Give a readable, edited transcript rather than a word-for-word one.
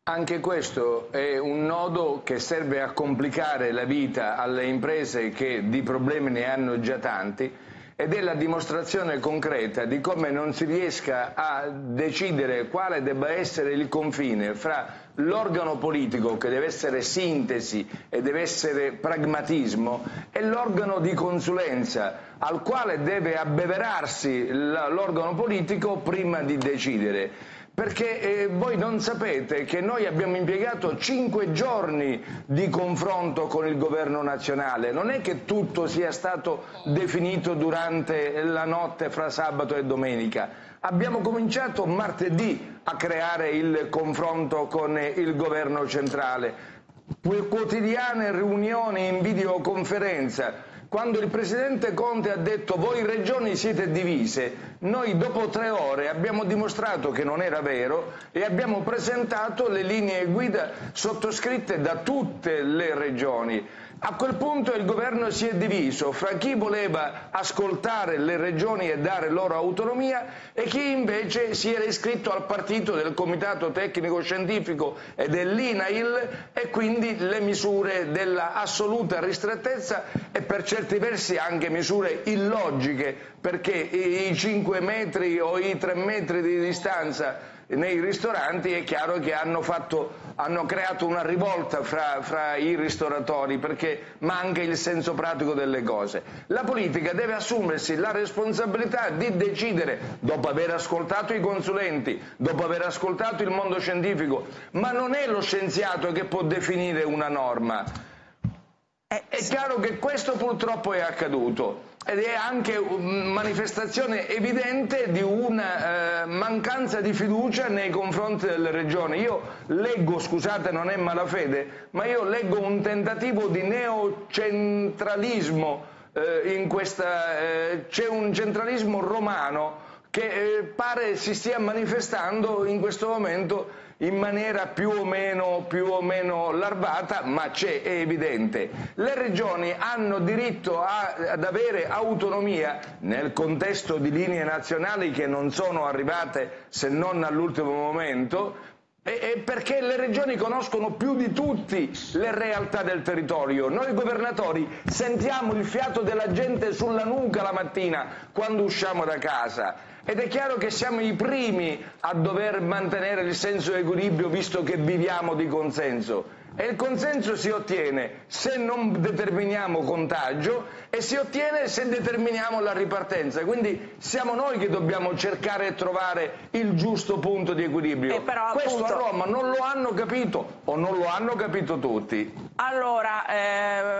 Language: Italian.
Anche questo è un nodo che serve a complicare la vita alle imprese che di problemi ne hanno già tanti, ed è la dimostrazione concreta di come non si riesca a decidere quale debba essere il confine fra l'organo politico, che deve essere sintesi e deve essere pragmatismo, e l'organo di consulenza al quale deve abbeverarsi l'organo politico prima di decidere. Perché voi non sapete che noi abbiamo impiegato 5 giorni di confronto con il governo nazionale, non è che tutto sia stato definito durante la notte fra sabato e domenica. Abbiamo cominciato martedì a creare il confronto con il governo centrale, quotidiane riunioni in videoconferenza. Quando il presidente Conte ha detto voi regioni siete divise, noi dopo 3 ore abbiamo dimostrato che non era vero e abbiamo presentato le linee guida sottoscritte da tutte le regioni. A quel punto il governo si è diviso fra chi voleva ascoltare le regioni e dare loro autonomia e chi invece si era iscritto al partito del Comitato Tecnico Scientifico e dell'INAIL, e quindi le misure della assoluta ristrettezza e per certi versi anche misure illogiche, perché i 5 metri o i 3 metri di distanza nei ristoranti è chiaro che hanno creato una rivolta fra i ristoratori, perché manca il senso pratico delle cose. La politica deve assumersi la responsabilità di decidere, dopo aver ascoltato i consulenti, dopo aver ascoltato il mondo scientifico, ma non è lo scienziato che può definire una norma. È chiaro che questo purtroppo è accaduto ed è anche manifestazione evidente di una mancanza di fiducia nei confronti delle regioni. Io leggo, scusate non è malafede, ma io leggo un tentativo di neocentralismo in questa, c'è un centralismo romano che pare si stia manifestando in questo momento in maniera più o meno larvata, ma c'è, è evidente. Le regioni hanno diritto ad avere autonomia nel contesto di linee nazionali che non sono arrivate se non all'ultimo momento, perché le regioni conoscono più di tutti le realtà del territorio. Noi governatori sentiamo il fiato della gente sulla nuca la mattina quando usciamo da casa. Ed è chiaro che siamo i primi a dover mantenere il senso di equilibrio, visto che viviamo di consenso. E il consenso si ottiene se non determiniamo contagio e si ottiene se determiniamo la ripartenza. Quindi siamo noi che dobbiamo cercare e trovare il giusto punto di equilibrio. Questo a Roma non lo hanno capito, o non lo hanno capito tutti. Allora,